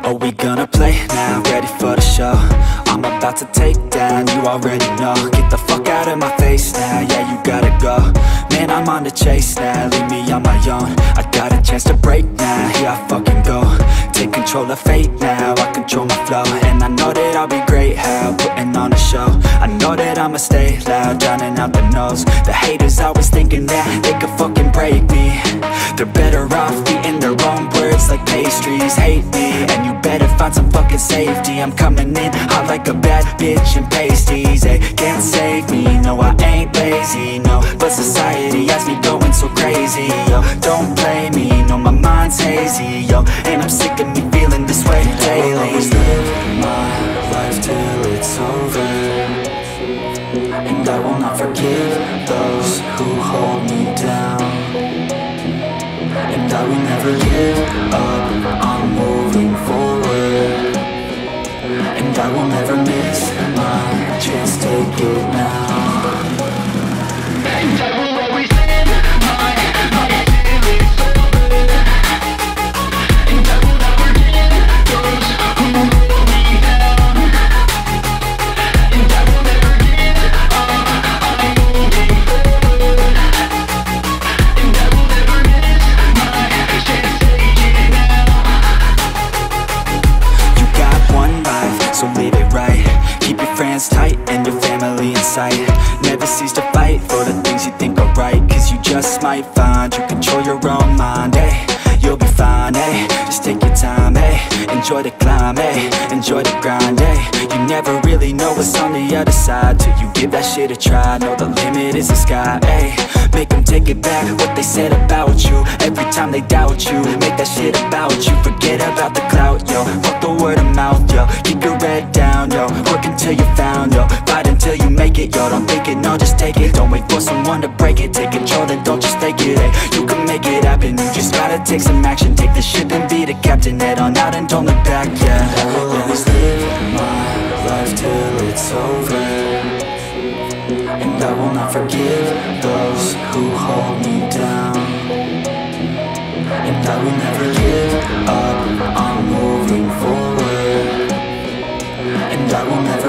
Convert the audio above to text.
Are we gonna play now? Ready for the show? I'm about to take down, you already know. Get the fuck out of my face now, yeah, you gotta go. Man, I'm on the chase now, leave me on my own. I got a chance to break now, here I fucking go. Take control of fate now, I control my flow. And I know that I'll be great, how, putting on a show. I know that I'ma stay loud, drowning out the noise. The haters always thinking that they could fucking break me. They're better off eating their own words like pastries. Hate me, and you better find some fucking safety. I'm coming in hot like a bad bitch in pasties. They can't save me, no I ain't lazy, no. But society has me going so crazy, yo. Don't blame me, no my mind's hazy, yo. And I'm sick of me feeling this way daily. I'll always live my life till it's over, and I will not forgive those who hold me down. And I will never give up, I'm moving forward. And I will never miss my chance, take it now. And I will always live my life till it's over, and I will not forgive those who hold me down. And I will never give up, I'm moving forward. And I will never miss my chance, take it now. You got one life, so live it right. Keep your friends tight and your family in sight. Never cease to fight for the things you think are right, cause you just might find you control your own mind, eh? You'll be fine, eh? Just take your time, eh? Enjoy the climb, eh? Enjoy the grind, eh? You never really know what's on the other side till you give that shit a try. Know the limit is the sky, eh? Make them take it back, what they said about you. Every time they doubt you, make that shit about you. Forget about the clout, yo. Fuck the word of mouth, yo. Keep your head down, yo. Work until you found, yo. Fight until you make it, yo. Don't think it, no, just take it. Don't wait for someone to break it. Take control, then don't just take it, eh? You can make it happen, you just gotta take some action. Take the ship and be the captain. Head on out and don't look back, yeah. I will always live my life till it's over, and I will not forgive those who hold me down. And I will never give up, I'm moving forward. And I will never